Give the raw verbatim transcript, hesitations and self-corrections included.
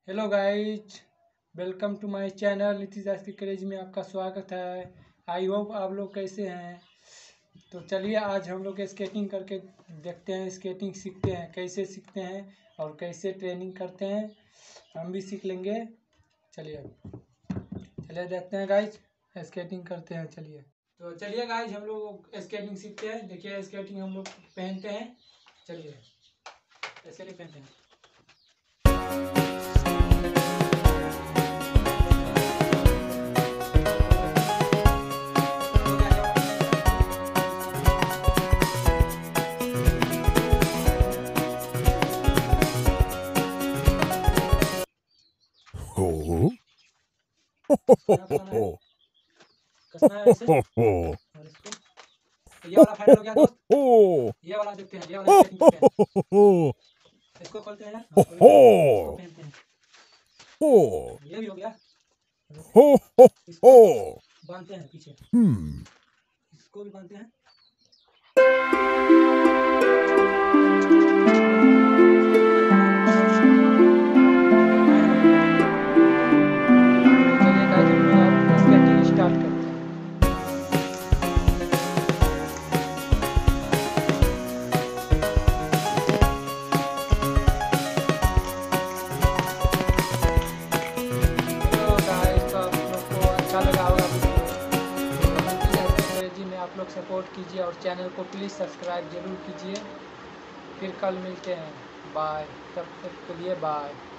Hello guys, welcome to my channel Nitish Das की craze में आपका स्वागत है। आई होप आप लोग कैसे हैं। तो चलिए आज हम लोग स्केटिंग करके देखते हैं, स्केटिंग सीखते हैं, कैसे सीखते हैं और कैसे ट्रेनिंग करते हैं, हम भी सीख लेंगे। चलिए चलिए देखते हैं गाइज, स्केटिंग करते हैं। चलिए तो चलिए गाइज हम लोग स्केटिंग सीखते हैं। देखिए स्केटिंग हम लोग पहनते हैं। चलिए स्केटिंग पहनते हैं। Oh. कसना है ऐसे और इसको। ये वाला फाइनल हो गया दोस्त। ये वाला देखते हैं, ये वाला स्केटिंग करते हैं। इसको खोलते हैं, इसको पहनते हैं। ये भी हो गया। इसको बांधते हैं पीछे, इसको भी बांधते हैं। चलिए गाइस हम लोग स्केटिंग स्टार्ट करते हैं। आप लोग सपोर्ट कीजिए और चैनल को प्लीज़ सब्सक्राइब जरूर कीजिए। फिर कल मिलते हैं, बाय। तब तक के लिए बाय।